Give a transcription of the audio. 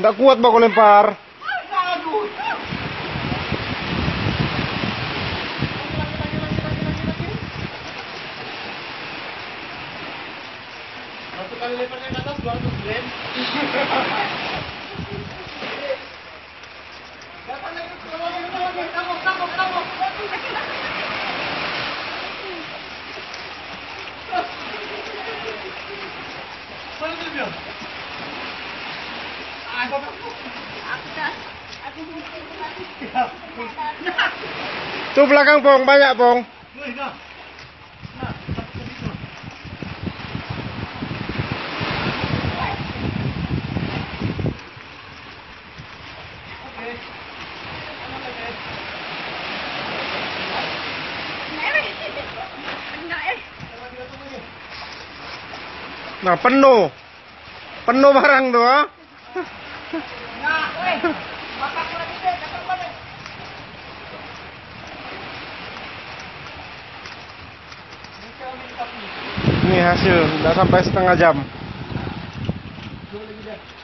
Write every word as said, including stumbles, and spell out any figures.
Nggak kuat mau lempar. Satu kali lemparnya ke atas dua ratus gram. Dapat lagi, dapat lagi, dapat lagi, tabok, tabok, tabok. Mana tu dia? Ah, bapak. Aku dah. Aku mungkin lagi. Tuh belakang Pong, banyak Pong. Woi, dah. Nah, satu itu. Oke. Enggak eh. Nah penuh, penuh barang tuh. Ah. Nah, weh. Bapak kurang itu, dapat balik. Ini hasil, nggak sampai setengah jam. Dua lagi dah.